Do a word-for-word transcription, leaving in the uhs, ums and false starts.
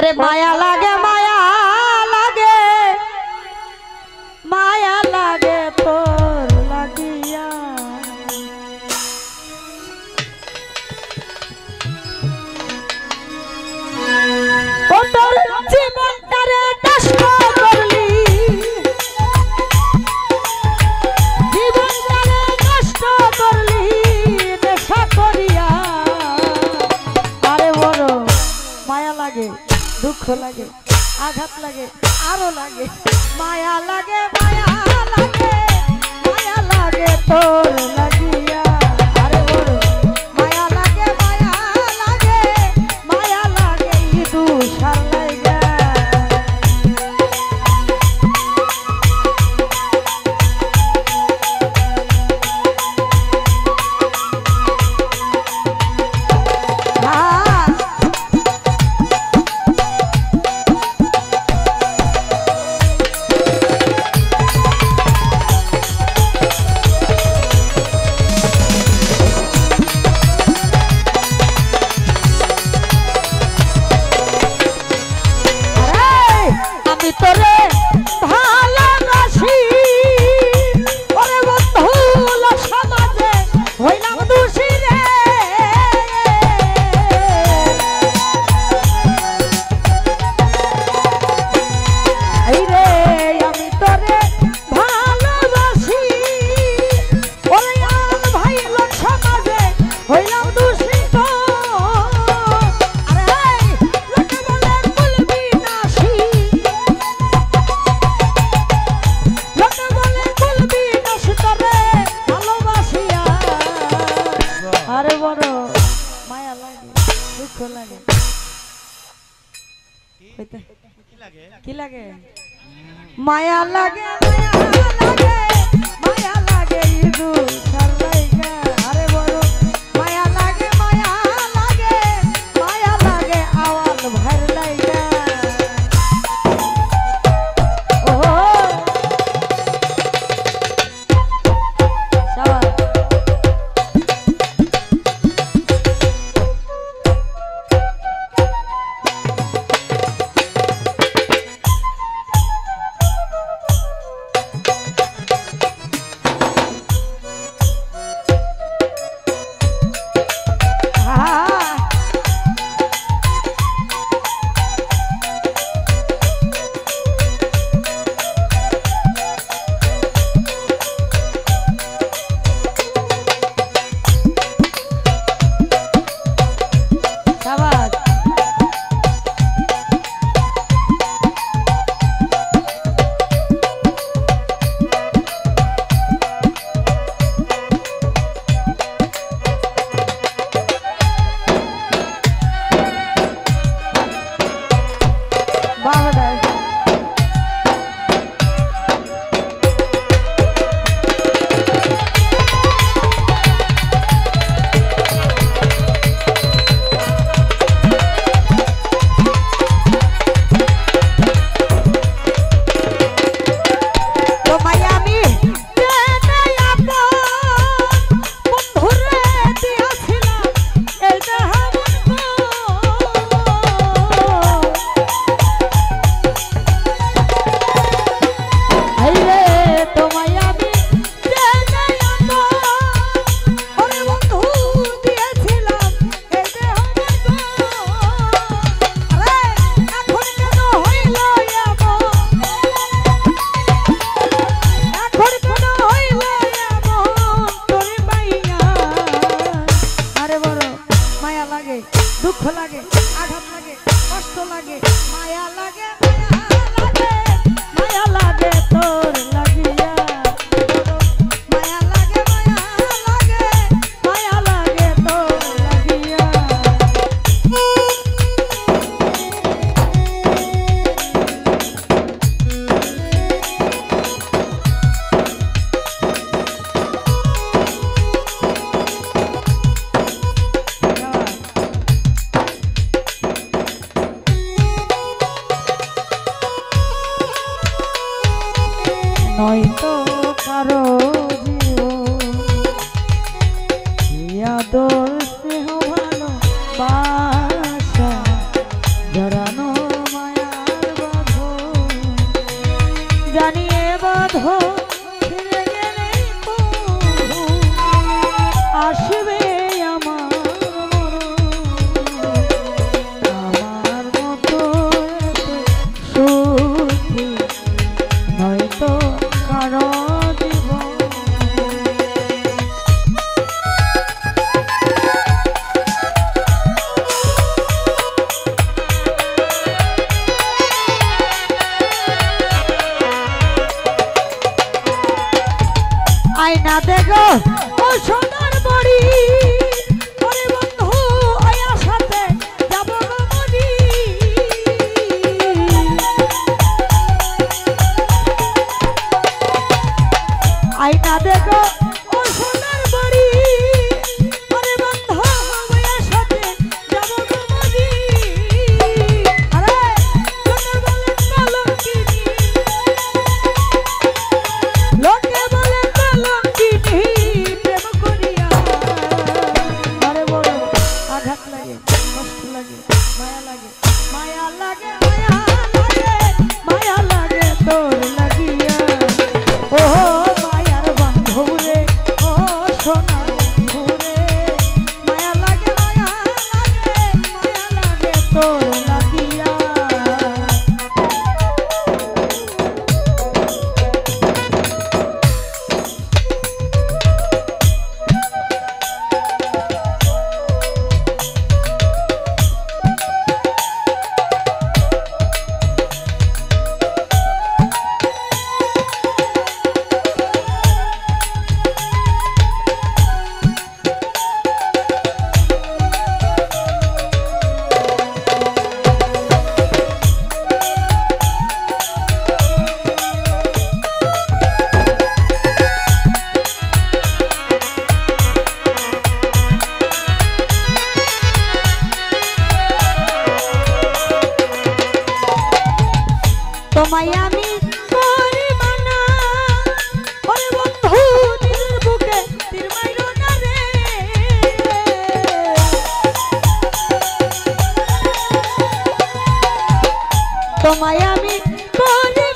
ওরে মায়া লাগে মায়া লাগে মায়া লাগে তোর লাগিয়া ও তোর জীবনটারে নষ্ট করলি জীবনটারে নষ্ট করলি নেশা করিয়া আরে বড় মায়া লাগে দুঃখ লাগে আঘাত লাগে আরো লাগে মায়া লাগে মায়া লাগে মায়া লাগে তোর লাগিয়া আরে বড় মায়া লাগে মায়া লাগে মায়া লাগে ইদু সার লাগা কি লাগে মায়া লাগে মায়া লাগে মায়া লাগে ইদু সারাইগা আরে বড় মায়া লাগে মায়া লাগে মায়া লাগে আওয়াল ভর লাইগা ও শাবাশ দুঃখ লাগে আঘাত লাগে কষ্ট লাগে মায়া লাগে মায়া লাগে তোর লাগিয়া মায়া লাগে মায়া লাগে মায়া লাগে তোর লাগিয়া নয়তো কারো জীবন আদর স্নেহ ভালোবাসা জড়ানো মায়া লাগে মায়া লাগে মায়া লাগে তোর লাগিয়া ও মায়ার বন্ধু রে ও সোনার বন্ধু রে মায়া লাগে মায়া লাগে মায়া লাগে তোর লাগিয়া তোমায় আমি করিবা না ওরে বন্ধু নিজের বুকে তীর মাইরো না রে তোমায় আমি করি